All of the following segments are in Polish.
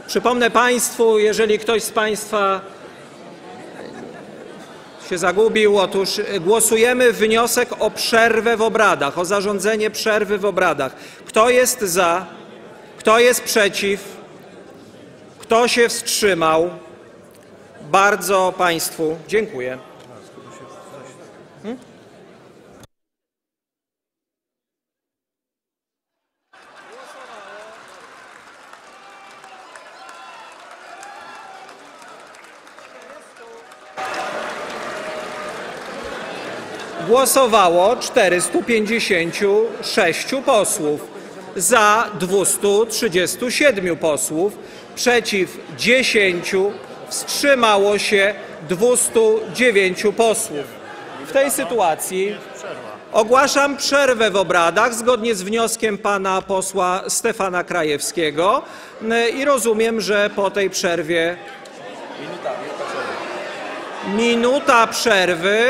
Przypomnę Państwu, jeżeli ktoś z Państwa się zagubił, otóż głosujemy wniosek o przerwę w obradach, o zarządzenie przerwy w obradach. Kto jest za? Kto jest przeciw? Kto się wstrzymał? Bardzo Państwu dziękuję. Głosowało 456 posłów, za 237 posłów, przeciw 10, wstrzymało się 209 posłów. W tej sytuacji ogłaszam przerwę w obradach zgodnie z wnioskiem pana posła Stefana Krajewskiego i rozumiem, że po tej przerwie minuta przerwy.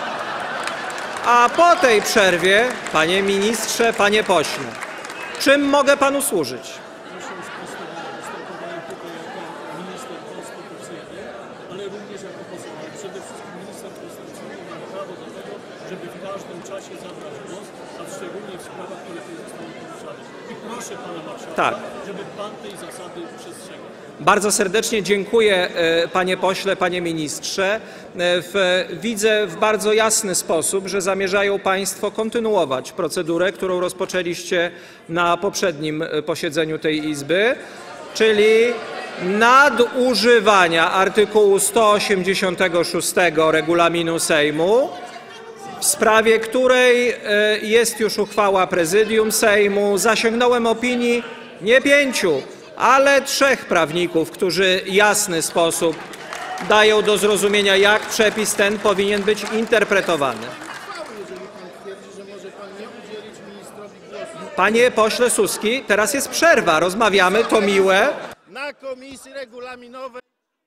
A po tej przerwie, panie ministrze, panie pośle, czym mogę panu służyć? Proszę o sprostowanie tylko jako minister konstytucyjny, ale również jako poseł. Ale przede wszystkim minister konstytucyjny ma prawo do tego, żeby w każdym czasie zabrać głos, a szczególnie w sprawach, które tutaj zostały poruszane. I proszę pana marszałka, żeby pan tej zasady przestrzegał. Bardzo serdecznie dziękuję, panie pośle, panie ministrze. Widzę w bardzo jasny sposób, że zamierzają państwo kontynuować procedurę, którą rozpoczęliście na poprzednim posiedzeniu tej Izby, czyli nadużywania artykułu 186 regulaminu Sejmu, w sprawie której jest już uchwała Prezydium Sejmu. Zasięgnąłem opinii nie 5, ale 3 prawników, którzy w jasny sposób dają do zrozumienia, jak przepis ten powinien być interpretowany. Panie pośle Suski, teraz jest przerwa, rozmawiamy, to miłe. Na komisji regulaminowej.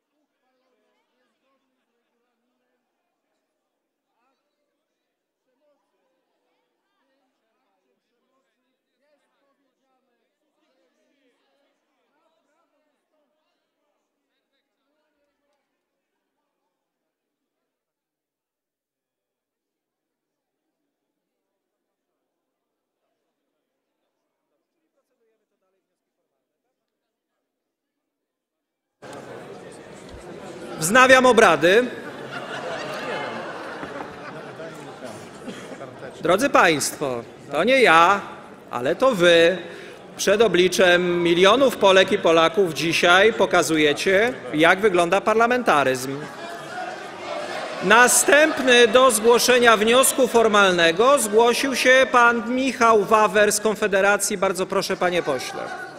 Wznawiam obrady. Drodzy Państwo, to nie ja, ale to Wy przed obliczem milionów Polek i Polaków dzisiaj pokazujecie, jak wygląda parlamentaryzm. Następny do zgłoszenia wniosku formalnego zgłosił się pan Michał Wawer z Konfederacji. Bardzo proszę, panie pośle.